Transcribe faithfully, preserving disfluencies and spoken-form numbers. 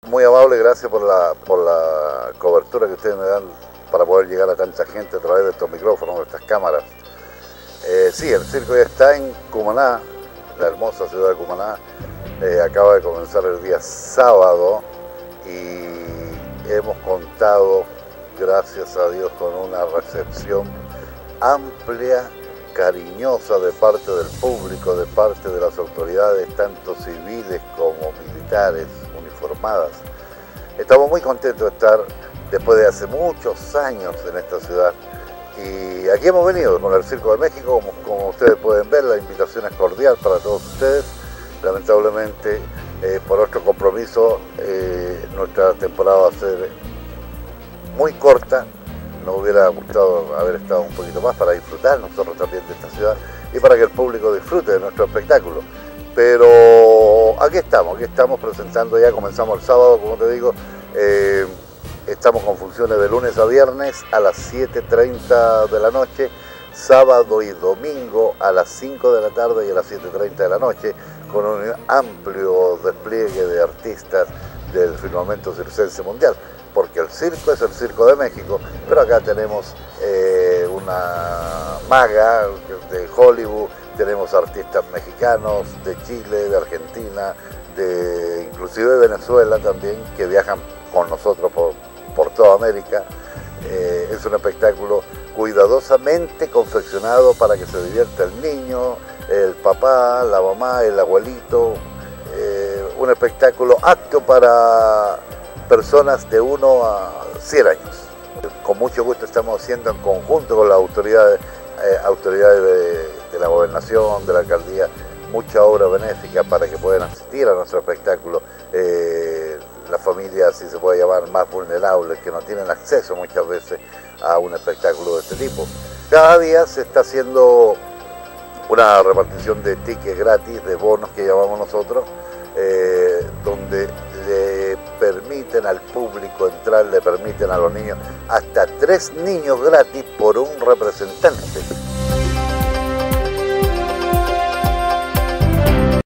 Muy amable, gracias por la, por la cobertura que ustedes me dan para poder llegar a tanta gente a través de estos micrófonos, de estas cámaras. Eh, sí, el circo ya está en Cumaná, la hermosa ciudad de Cumaná. Eh, acaba de comenzar el día sábado y hemos contado, gracias a Dios, con una recepción amplia, cariñosa de parte del público, de parte de las autoridades, tanto civiles como militares, uniformadas. Estamos muy contentos de estar después de hace muchos años en esta ciudad. Y aquí hemos venido con el Circo de México, como, como ustedes pueden ver, la invitación es cordial para todos ustedes. Lamentablemente, eh, por nuestro compromiso, eh, nuestra temporada va a ser muy corta. Nos hubiera gustado haber estado un poquito más para disfrutar nosotros también de esta ciudad y para que el público disfrute de nuestro espectáculo. Pero aquí estamos, aquí estamos presentando ya, comenzamos el sábado, como te digo, eh, estamos con funciones de lunes a viernes a las siete y treinta de la noche, sábado y domingo a las cinco de la tarde y a las siete y treinta de la noche, con un amplio despliegue de artistas del firmamento circense mundial, porque el circo es el Circo de México, pero acá tenemos eh, una maga de Hollywood, tenemos artistas mexicanos, de Chile, de Argentina, de inclusive de Venezuela también, que viajan con nosotros por, por toda América. Eh, es un espectáculo cuidadosamente confeccionado para que se divierta el niño, el papá, la mamá, el abuelito. Eh, un espectáculo apto para personas de uno a cien años. Con mucho gusto estamos haciendo en conjunto con las autoridades, eh, autoridades de, de la gobernación, de la alcaldía, mucha obra benéfica para que puedan asistir a nuestro espectáculo. Eh, las familias, si se puede llamar, más vulnerables, que no tienen acceso muchas veces a un espectáculo de este tipo. Cada día se está haciendo una repartición de tickets gratis, de bonos que llamamos nosotros, eh, donde le permiten al público entrar, le permiten a los niños, hasta tres niños gratis por un representante.